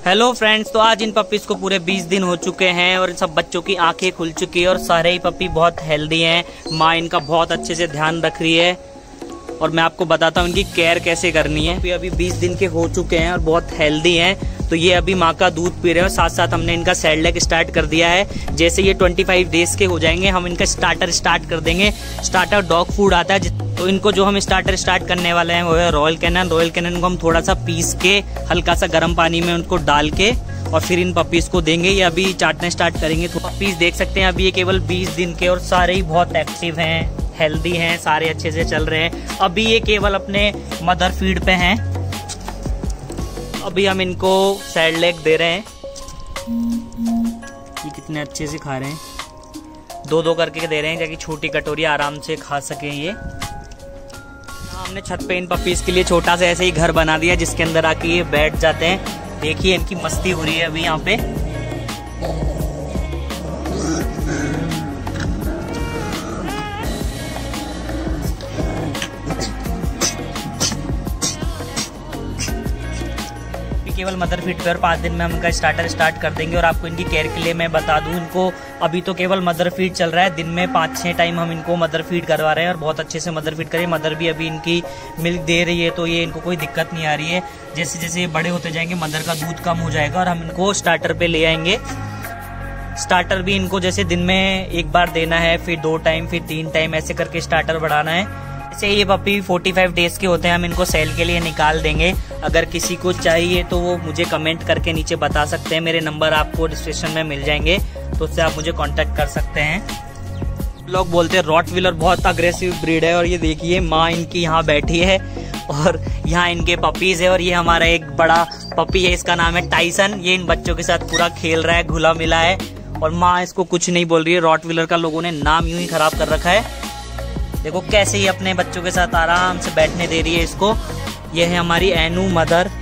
Hello friends, तो आज इन puppies को पूरे 20 दिन हो चुके हैं और सब बच्चों की आंखें खुल चुकी है और सारे ही पपी बहुत हेल्दी हैं। माँ इनका बहुत अच्छे से ध्यान रख रही है और मैं आपको बताता हूँ इनकी केयर कैसे करनी है। अभी 20 दिन के हो चुके हैं और बहुत हेल्दी हैं। तो ये अभी माँ का दूध पी रहे हैं और साथ साथ हमने इनका सेरेलैक स्टार्ट कर दिया है। जैसे ये 25 डेज के हो जाएंगे हम इनका स्टार्टर स्टार्ट कर देंगे। स्टार्टर डॉग फूड आता है, तो इनको जो हम स्टार्टर स्टार्ट करने वाले हैं वो है रॉयल कैनन। रॉयल कैनन को हम थोड़ा सा पीस के हल्का सा गर्म पानी में उनको डाल के और फिर इन पपीज को देंगे। ये अभी चाटना स्टार्ट करेंगे। तो पपीज देख सकते हैं अभी ये केवल 20 दिन के और सारे ही बहुत एक्टिव हैं, हेल्दी हैं, सारे अच्छे से चल रहे हैं। अभी ये केवल अपने मदर फीड पे हैं। अभी हम इनको सेरेलैक दे रहे हैं। ये कितने अच्छे से खा रहे हैं, 2-2 करके दे रहे हैं ताकि छोटी कटोरी आराम से खा सकें। ये हमने छत पे इन पपीज के लिए छोटा सा ऐसे ही घर बना दिया जिसके अंदर आके ये बैठ जाते हैं। देखिए इनकी मस्ती हो रही है अभी यहाँ पे। केवल मदर फीड पर 5 दिन में हम इनका स्टार्टर स्टार्ट कर देंगे। और आपको इनकी केयर के लिए मैं बता दूं, इनको अभी तो केवल मदर फीड चल रहा है। दिन में 5-6 टाइम हम इनको मदर फीड करवा रहे हैं और बहुत अच्छे से मदर फीड करें। मदर भी अभी इनकी मिल्क दे रही है तो ये इनको कोई दिक्कत नहीं आ रही है। जैसे जैसे ये बड़े होते जाएंगे मदर का दूध कम हो जाएगा और हम इनको स्टार्टर पे ले आएंगे। स्टार्टर भी इनको जैसे दिन में 1 बार देना है, फिर 2 टाइम, फिर 3 टाइम, ऐसे करके स्टार्टर बढ़ाना है। जैसे ये पपी 45 डेज के होते हैं हम इनको सेल के लिए निकाल देंगे। अगर किसी को चाहिए तो वो मुझे कमेंट करके नीचे बता सकते हैं। मेरे नंबर आपको डिस्क्रिप्शन में मिल जाएंगे, तो उससे आप मुझे कांटेक्ट कर सकते हैं। लोग बोलते हैं रॉटविलर बहुत अग्रेसिव ब्रीड है और ये देखिए माँ इनकी यहाँ बैठी है और यहाँ इनके पपीज है। और ये हमारा एक बड़ा पपी है, इसका नाम है टाइसन। ये इन बच्चों के साथ पूरा खेल रहा है, घुला मिला है और माँ इसको कुछ नहीं बोल रही है। रॉटविलर का लोगों ने नाम यूं ही खराब कर रखा है। देखो कैसे ही अपने बच्चों के साथ आराम से बैठने दे रही है इसको। यह है हमारी एनू मदर।